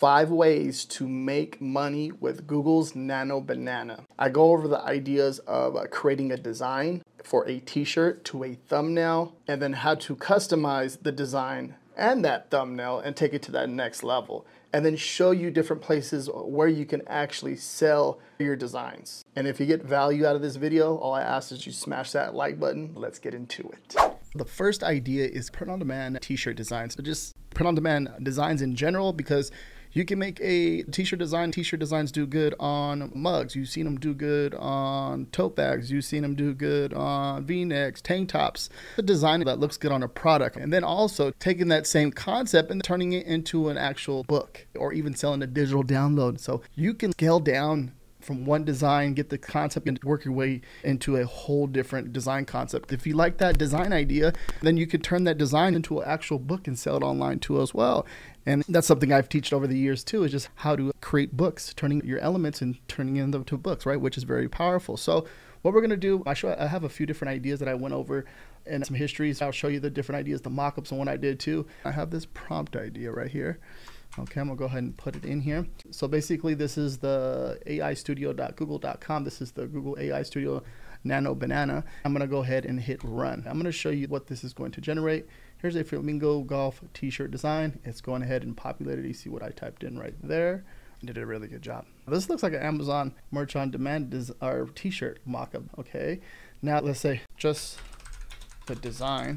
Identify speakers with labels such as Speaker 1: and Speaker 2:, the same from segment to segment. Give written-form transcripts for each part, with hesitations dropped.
Speaker 1: 5 ways to make money with Google's Nano Banana. I go over the ideas of creating a design for a t-shirt to a thumbnail, and then how to customize the design and that thumbnail and take it to that next level, and then show you different places where you can actually sell your designs. And if you get value out of this video, all I ask is you smash that like button. Let's get into it. The first idea is print-on-demand t-shirt designs. So just print-on-demand designs in general, because you can make a t-shirt design. T-shirt designs do good on mugs. You've seen them do good on tote bags. You've seen them do good on V-necks, tank tops. The design that looks good on a product. And then also taking that same concept and turning it into an actual book, or even selling a digital download. So you can scale down from one design, get the concept, and work your way into a whole different design concept. If you like that design idea, then you could turn that design into an actual book and sell it online too as well. And that's something I've taught over the years too, is just how to create books, turning your elements and turning them into books, right? Which is very powerful. So what we're gonna do, I have a few different ideas that I went over and some histories. I'll show you the different ideas, the mock-ups and what I did too. I have this prompt idea right here. Okay, I'm gonna go ahead and put it in here. So basically this is the aistudio.google.com. This is the Google AI Studio Nano Banana. I'm gonna go ahead and hit run. I'm gonna show you what this is going to generate. Here's a flamingo golf t-shirt design. It's going ahead and populated. You see what I typed in right there. I did a really good job. This looks like an Amazon merch on demand or t-shirt mock-up. Okay, now let's say just the design.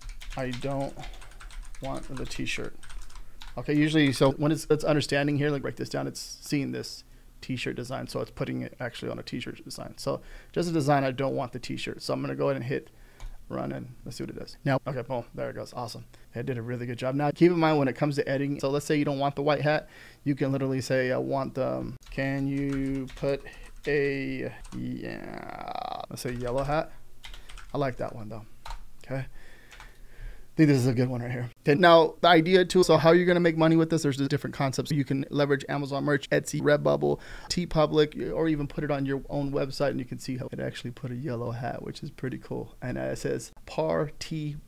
Speaker 1: I don't want the t-shirt. Okay, usually, so when it's understanding here, like break this down, it's seeing this t-shirt design, so it's putting it actually on a t-shirt design. So just a design, I don't want the t-shirt. So I'm gonna go ahead and hit run and let's see what it does. Now, okay, boom, there it goes, awesome. It did a really good job. Now keep in mind when it comes to editing, so let's say you don't want the white hat, you can literally say, I want the, can you put a, yeah, let's say yellow hat. I like that one though, okay. I think this is a good one right here. Okay, now the idea too, so how you're gonna make money with this, there's different concepts. You can leverage Amazon merch, Etsy, Redbubble, TeePublic, or even put it on your own website, and you can see how it actually put a yellow hat, which is pretty cool. And it says Party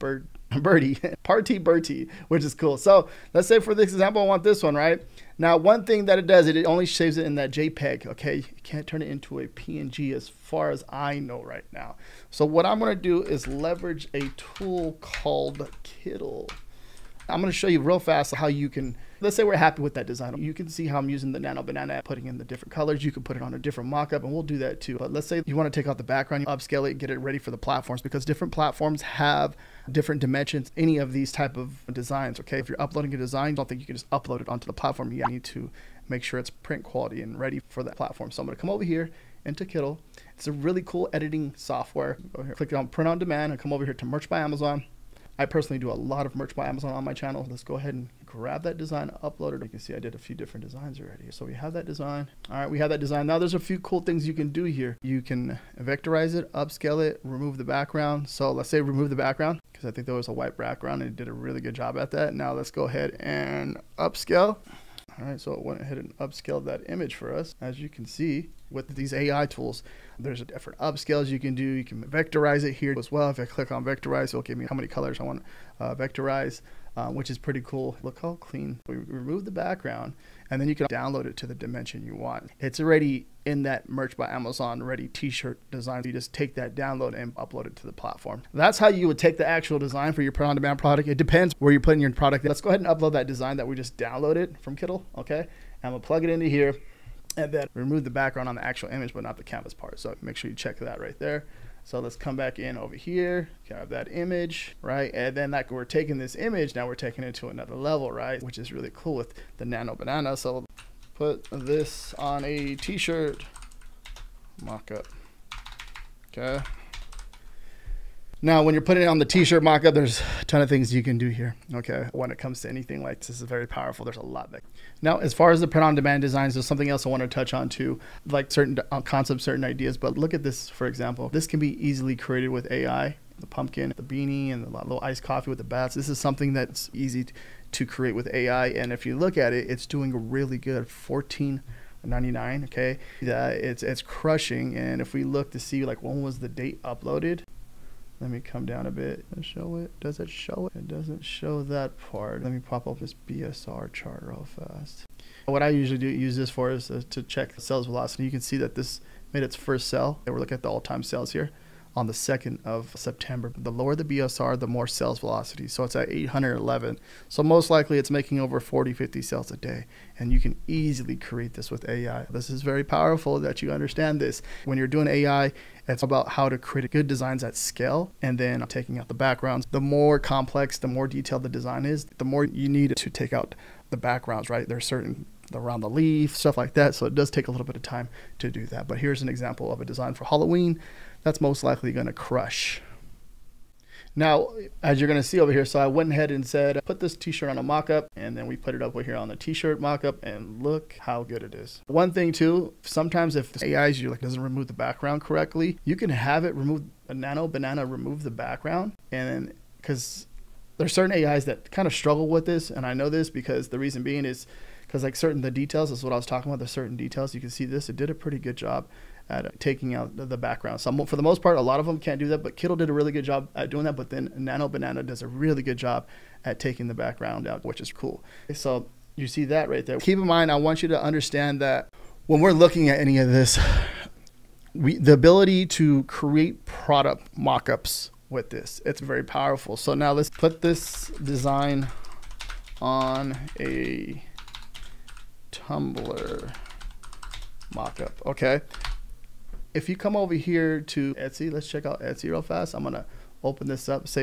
Speaker 1: Bertie, which is cool. So let's say for this example, I want this one, right? Now, one thing that it does, it only saves it in that JPEG, okay? You can't turn it into a PNG as far as I know right now. So what I'm gonna do is leverage a tool called Kittl. I'm gonna show you real fast how you can, let's say we're happy with that design. You can see how I'm using the Nano Banana, putting in the different colors. You can put it on a different mock-up, and we'll do that too. But let's say you wanna take out the background, you upscale it, get it ready for the platforms, because different platforms have different dimensions, any of these type of designs, okay? If you're uploading a design, I don't think you can just upload it onto the platform. You need to make sure it's print quality and ready for that platform. So I'm gonna come over here into Kittl. It's a really cool editing software. Go here, click on print on demand, and come over here to merch by Amazon. I personally do a lot of merch by Amazon on my channel. Let's go ahead and grab that design, upload it. You can see I did a few different designs already. So we have that design. All right, we have that design. Now there's a few cool things you can do here. You can vectorize it, upscale it, remove the background. So let's say remove the background, because I think there was a white background and it did a really good job at that. Now let's go ahead and upscale. All right, so it went ahead and upscaled that image for us. As you can see with these AI tools, there's different upscales you can do. You can vectorize it here as well. If I click on vectorize, it'll give me how many colors I want to vectorize, which is pretty cool. Look how clean. We remove the background, and then you can download it to the dimension you want. It's already in that merch by Amazon ready t-shirt design. You just take that download and upload it to the platform. That's how you would take the actual design for your print on demand product. It depends where you're putting your product. Let's go ahead and upload that design that we just downloaded from Kittl, okay? I'm gonna plug it into here and then remove the background on the actual image, but not the canvas part. So make sure you check that right there. So let's come back in over here, grab that image, right? And then like we're taking this image, now we're taking it to another level, right? Which is really cool with the Nano Banana. So put this on a t-shirt mock-up, okay? Now, when you're putting it on the t-shirt mock-up, there's a ton of things you can do here, okay? When it comes to anything like this is very powerful. There's a lot there. Now, as far as the print-on-demand designs, there's something else I want to touch on too, like certain concepts, certain ideas. But look at this, for example. This can be easily created with AI. The pumpkin, the beanie, and the little iced coffee with the bats. This is something that's easy to create with AI. And if you look at it, it's doing really good. $14.99, okay? It's crushing. And if we look to see like when was the date uploaded, let me come down a bit and show it. Does it show it? It doesn't show that part. Let me pop up this BSR chart real fast. What I usually use this for is to check the sales velocity. You can see that this made its first sell. We're looking at the all-time sales here on the 2nd of September. The lower the BSR, the more sales velocity. So it's at 811. So most likely it's making over 40, 50 sales a day. And you can easily create this with AI. This is very powerful that you understand this. When you're doing AI, it's about how to create good designs at scale and then taking out the backgrounds. The more complex, the more detailed the design is, the more you need to take out the backgrounds, right? There's certain around the leaf, stuff like that. So it does take a little bit of time to do that. But here's an example of a design for Halloween that's most likely going to crush. Now, as you're going to see over here, so I went ahead and said, put this t-shirt on a mock-up, and then we put it up over here on the t-shirt mock-up, and look how good it is. One thing too, sometimes if the AI doesn't remove the background correctly, you can have it remove a Nano banana, remove the background, and because there's certain AIs that kind of struggle with this, and I know this because the reason being is because like the details, this is what I was talking about, the certain details, you can see this, it did a pretty good job at taking out the background. Some, for the most part, a lot of them can't do that, but Kittl did a really good job at doing that, but then Nano Banana does a really good job at taking the background out, which is cool. So you see that right there. Keep in mind, I want you to understand that when we're looking at any of this, the ability to create product mock-ups with this, it's very powerful. So now let's put this design on a tumbler mock-up, okay? If you come over here to Etsy, let's check out Etsy real fast. I'm gonna open this up, say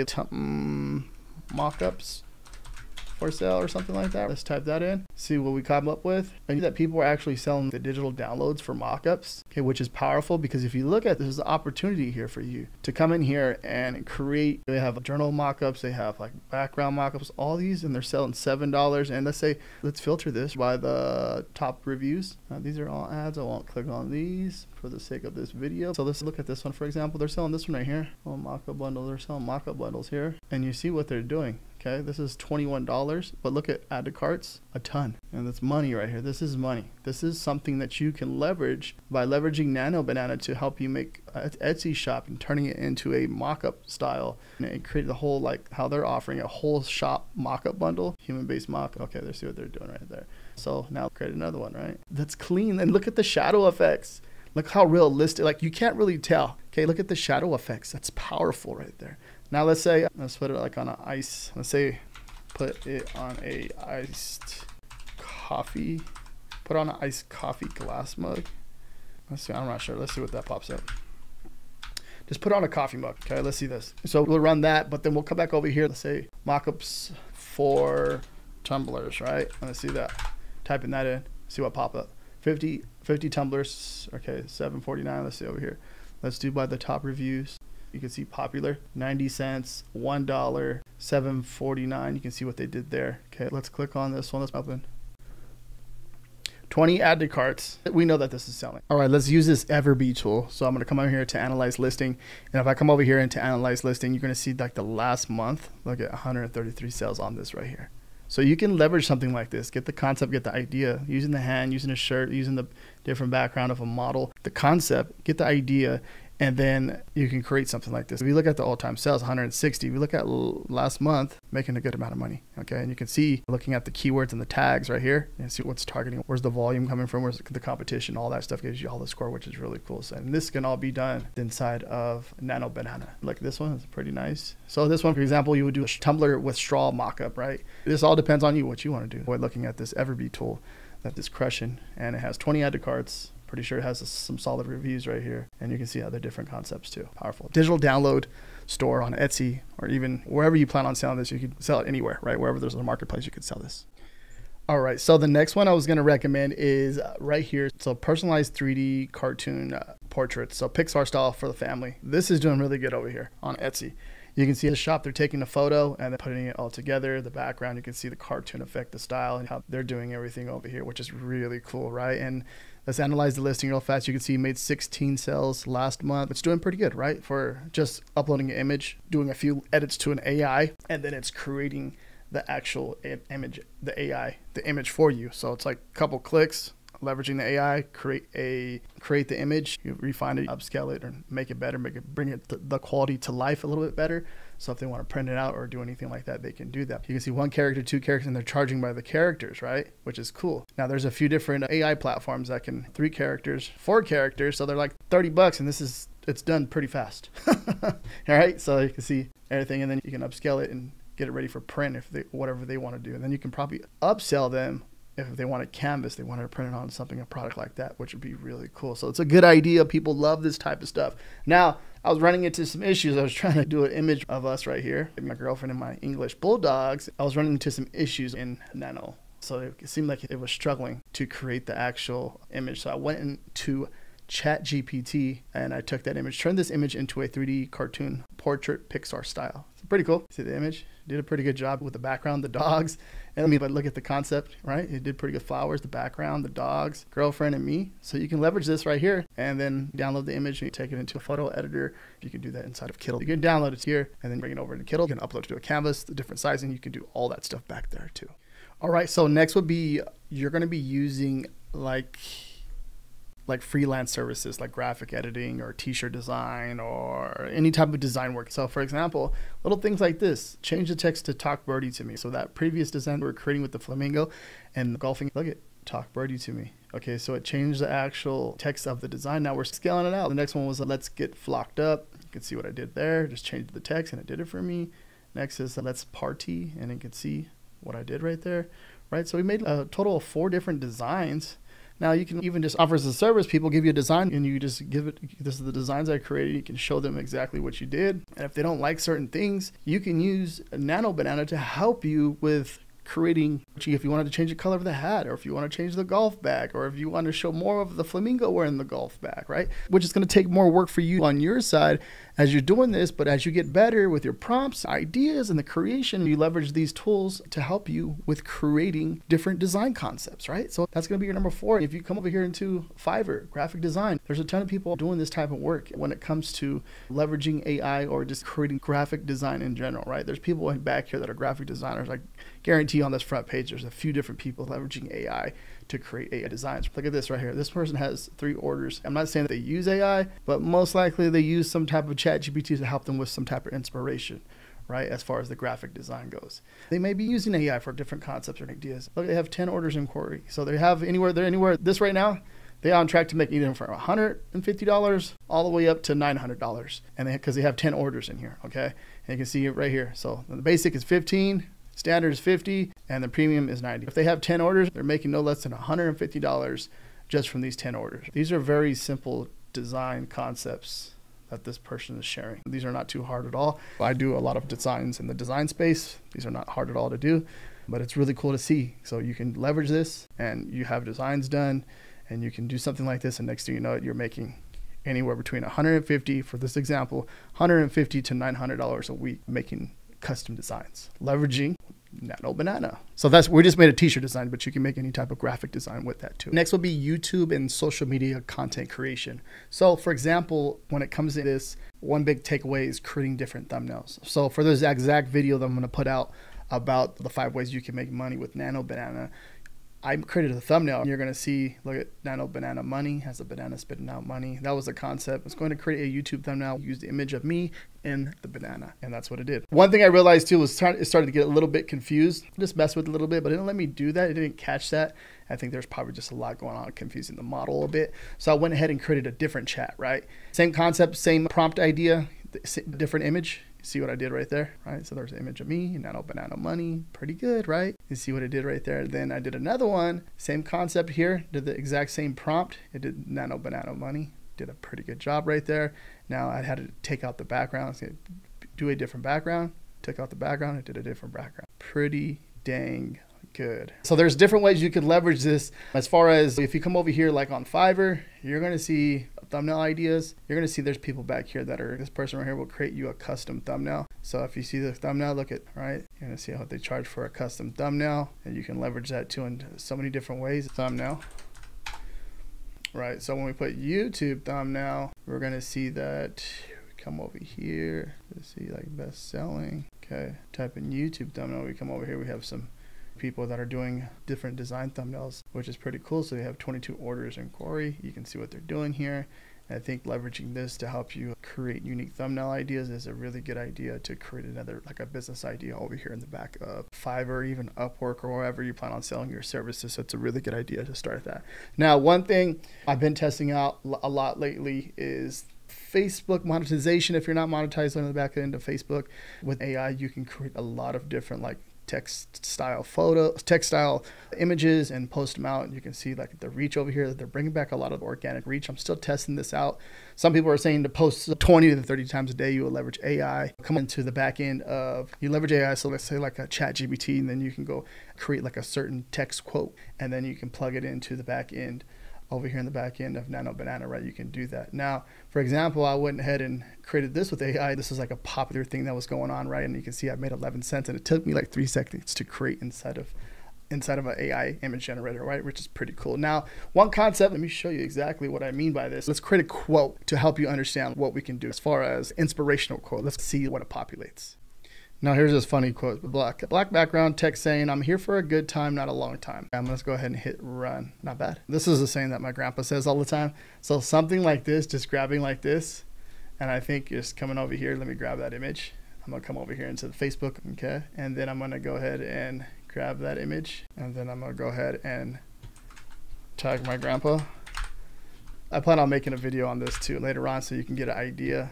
Speaker 1: mockups for sale or something like that. Let's type that in, see what we come up with. And that people are actually selling the digital downloads for mockups, okay, which is powerful because if you look at this, there's an opportunity here for you to come in here and create. They have journal mockups, they have like background mockups, all these, and they're selling $7. And let's filter this by the top reviews. These are all ads. I won't click on these for the sake of this video. So let's look at this one, for example. They're selling this one right here. Oh, mockup bundle. They're selling mockup bundles here. And you see what they're doing. Okay, this is $21, but look at add to carts, a ton. And that's money right here. This is money. This is something that you can leverage by leveraging Nano Banana to help you make an Etsy shop and turning it into a mock-up style and create the whole, like how they're offering a whole shop mock-up bundle, human-based mock. Okay, let's see what they're doing right there. So now create another one, right? That's clean. And look at the shadow effects. Look how realistic, like you can't really tell. Okay, look at the shadow effects. That's powerful right there. Now let's put it like on an ice. Let's say put it on a iced coffee. Put on an iced coffee glass mug. Let's see, I'm not sure. Let's see what that pops up. Just put on a coffee mug. Okay, let's see this. So we'll run that, but then we'll come back over here. Let's say mockups for tumblers, right? Let's see that. Typing that in. See what pop up. 50 tumblers. Okay, $7.49. Let's see over here. Let's do by the top reviews. You can see popular, 90 cents, $1, $7.49. You can see what they did there. Okay, let's click on this one. Let's open. 20 add to carts. We know that this is selling. All right, let's use this Everbee tool. So I'm going to come over here to analyze listing. And if I come over here into analyze listing, you're going to see like the last month, look at 133 sales on this right here. So you can leverage something like this, get the concept, get the idea, using the hand, using a shirt, using the different background of a model, the concept, get the idea, and then you can create something like this. If you look at the all-time sales, 160. If you look at last month, making a good amount of money, okay? And you can see, looking at the keywords and the tags right here, and see what's targeting, where's the volume coming from, where's the competition, all that stuff gives you all the score, which is really cool. So, and this can all be done inside of Nano Banana. Like this one is pretty nice. So this one, for example, you would do a tumbler with straw mock-up, right? This all depends on you, what you want to do. We're looking at this Everbee tool that is crushing, and it has 20 add to carts. Pretty sure it has some solid reviews right here. And you can see other different concepts too. Powerful. Digital download store on Etsy or even wherever you plan on selling this. You can sell it anywhere, right? Wherever there's a marketplace, you can sell this. All right. So the next one I was going to recommend is right here. So personalized 3D cartoon portraits. So Pixar style for the family. This is doing really good over here on Etsy. You can see the shop, they're taking a photo and then putting it all together. The background, you can see the cartoon effect, the style, and how they're doing everything over here, which is really cool, right? And let's analyze the listing real fast. You can see it made 16 sales last month. It's doing pretty good, right? For just uploading an image, doing a few edits to an AI, and then it's creating the actual image, the AI, the image for you. So it's like a couple clicks, leveraging the AI, create the image, you refine it, upscale it, or make it better, bring it the quality to life a little bit better. So if they want to print it out or do anything like that, they can do that. You can see 1 character, 2 characters, and they're charging by the characters, right? Which is cool. Now there's a few different AI platforms that can 3 characters, 4 characters, so they're like $30, and it's done pretty fast. All right, so you can see everything, and then you can upscale it and get it ready for print whatever they want to do, and then you can probably upsell them. If they want a canvas, they want to print it on something, a product like that, which would be really cool. So it's a good idea. People love this type of stuff. Now, I was running into some issues. I was trying to do an image of us right here, my girlfriend and my English bulldogs. I was running into some issues in Nano. So it seemed like it was struggling to create the actual image. So I went into ChatGPT and I took that image, turned this image into a 3D cartoon portrait Pixar style. It's pretty cool. See the image? Did a pretty good job with the background, the dogs. And I mean, but look at the concept, right? It did pretty good. Flowers, the background, the dogs, girlfriend, and me. So you can leverage this right here and then download the image and take it into a photo editor. You can do that inside of Kittl. You can download it here and then bring it over into Kittl. You can upload it to a canvas, the different sizing. You can do all that stuff back there too. All right, so next would be, you're going to be using like freelance services like graphic editing or t-shirt design or any type of design work. So for example, little things like this, change the text to talk birdie to me. So that previous design we were creating with the flamingo and golfing, look at talk birdie to me. Okay, so it changed the actual text of the design. Now we're scaling it out. The next one was let's get flocked up. You can see what I did there. Just changed the text and it did it for me. Next is let's party, and you can see what I did right there. Right, so we made a total of 4 different designs. Now you can even just offer as a service, people give you a design and you just give it, this is the designs I created. You can show them exactly what you did. And if they don't like certain things, you can use Nano Banana to help you with creating, if you wanted to change the color of the hat, or if you want to change the golf bag, or if you want to show more of the flamingo wearing the golf bag, right? Which is going to take more work for you on your side as you're doing this, but as you get better with your prompts, ideas, and the creation, you leverage these tools to help you with creating different design concepts, right? So that's going to be your number 4. If you come over here into Fiverr, graphic design, there's a ton of people doing this type of work when it comes to leveraging AI or just creating graphic design in general, right? There's people back here that are graphic designers. I guarantee on this front page, there's a few different people leveraging AI to create AI designs. Look at this right here. This person has 3 orders. I'm not saying that they use AI, but most likely they use some type of ChatGPT to help them with some type of inspiration, right? As far as the graphic design goes. They may be using AI for different concepts or ideas. Look, they have 10 orders in query. So they have this right now, they're on track to make either from $150 all the way up to $900. And because they have 10 orders in here, okay? And you can see it right here. So the basic is 15. Standard is 50 and the premium is 90. If they have 10 orders, they're making no less than $150 just from these 10 orders. These are very simple design concepts that this person is sharing. These are not too hard at all. I do a lot of designs in the design space. These are not hard at all to do, but it's really cool to see. So you can leverage this and you have designs done and you can do something like this, and next thing you know it, you're making anywhere between $150, for this example, $150 to $900 a week making custom designs, leveraging Nano Banana. So we just made a t-shirt design, but you can make any type of graphic design with that too. Next will be YouTube and social media content creation. So for example, when it comes to this, one big takeaway is creating different thumbnails. So for this exact video that I'm going to put out about the 5 ways you can make money with Nano Banana, I created a thumbnail. You're going to see, look at Nano Banana money, has a banana spitting out money. That was the concept. It's going to create a YouTube thumbnail, use the image of me and the banana. And that's what it did. One thing I realized too was it started to get a little bit confused. Just mess with it a little bit, but it didn't let me do that. It didn't catch that. I think there's probably just a lot going on confusing the model a bit. So I went ahead and created a different chat, right? Same concept, same prompt idea, different image. See what I did right there, right? So there's an image of me, Nano Banana money, pretty good, right? You see what I did right there. Then I did another one, same concept here, did the exact same prompt. It did Nano Banana money, did a pretty good job right there. Now I had to take out the background, so do a different background, took out the background, it did a different background. Pretty dang good. So there's different ways you could leverage this. As far as if you come over here like on Fiverr, you're gonna see thumbnail ideas. You're gonna see there's people back here that are, this person right here will create you a custom thumbnail. So if you see the thumbnail, look at, right? You're gonna see how they charge for a custom thumbnail, and you can leverage that too in so many different ways. Thumbnail, right? So when we put YouTube thumbnail, we're gonna see that, we come over here, let's see like best selling. Okay, type in YouTube thumbnail, we come over here, we have some people that are doing different design thumbnails, which is pretty cool. So they have 22 orders in Query. You can see what they're doing here. And I think leveraging this to help you create unique thumbnail ideas is a really good idea to create another, like a business idea over here in the back of Fiverr, even Upwork, or wherever you plan on selling your services. So it's a really good idea to start that. Now, one thing I've been testing out a lot lately is Facebook monetization. If you're not monetized on the back end of Facebook, with AI, you can create a lot of different like text style photos, text style images, and post them out. And you can see like the reach over here that they're bringing back a lot of organic reach. I'm still testing this out. Some people are saying to post 20 to 30 times a day, you will leverage AI. Come into the back end of, you leverage AI. So let's say like a chat GPT, and then you can go create like a certain text quote, and then you can plug it into the back end over here in the back end of Nano Banana, right? You can do that. Now, for example, I went ahead and created this with AI. This is like a popular thing that was going on, right? And you can see I made 11 cents, and it took me like 3 seconds to create inside of an AI image generator, right? Which is pretty cool. Now, one concept, let me show you exactly what I mean by this. Let's create a quote to help you understand what we can do as far as inspirational quote. Let's see what it populates. Now here's this funny quote, black background, text saying, "I'm here for a good time, not a long time." Let's go ahead and hit run. Not bad. This is a saying that my grandpa says all the time. So something like this, just grabbing like this, and I think just coming over here, let me grab that image. I'm gonna come over here into the Facebook, okay? And then I'm gonna go ahead and grab that image, and then I'm gonna go ahead and tag my grandpa. I plan on making a video on this too later on so you can get an idea.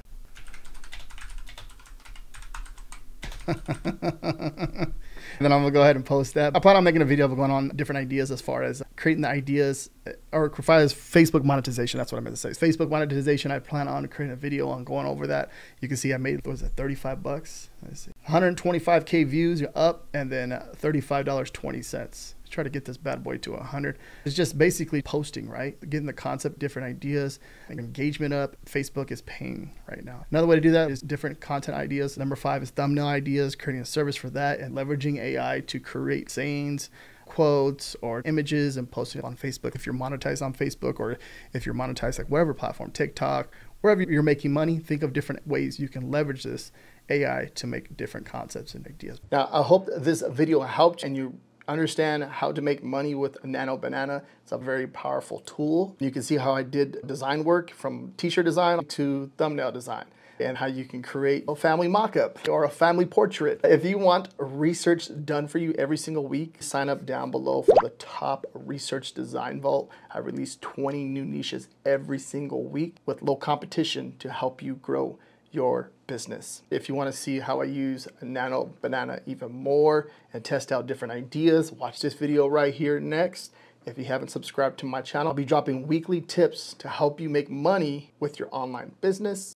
Speaker 1: And then I'm gonna go ahead and post that. I plan on making a video going on different ideas as far as creating the ideas, or as far as Facebook monetization. That's what I meant to say. Facebook monetization. I plan on creating a video on going over that. You can see I made, what was it, 35 bucks? Let's see, 125K views, you're up, and then $35.20. Try to get this bad boy to 100. It's just basically posting, right? Getting the concept, different ideas, engagement up. Facebook is paying right now. Another way to do that is different content ideas. Number 5 is thumbnail ideas, creating a service for that, and leveraging AI to create sayings, quotes, or images, and posting it on Facebook. If you're monetized on Facebook, or if you're monetized like whatever platform, TikTok, wherever you're making money, think of different ways you can leverage this AI to make different concepts and ideas. Now, I hope this video helped and you understand how to make money with Nano Banana. It's a very powerful tool. You can see how I did design work from t-shirt design to thumbnail design, and how you can create a family mock-up or a family portrait. If you want research done for you every single week, sign up down below for the top research design vault. I release 20 new niches every single week with low competition to help you grow your business. If you want to see how I use Nano Banana even more and test out different ideas, watch this video right here next. If you haven't subscribed to my channel, I'll be dropping weekly tips to help you make money with your online business.